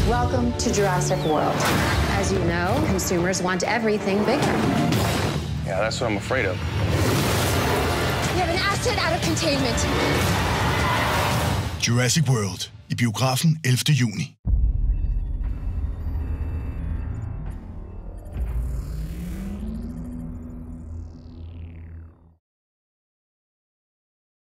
Welcome to Jurassic World. As you know, consumers want everything bigger. Yeah, that's what I'm afraid of. We have an asset out of containment. Jurassic World i biografen 11. juni.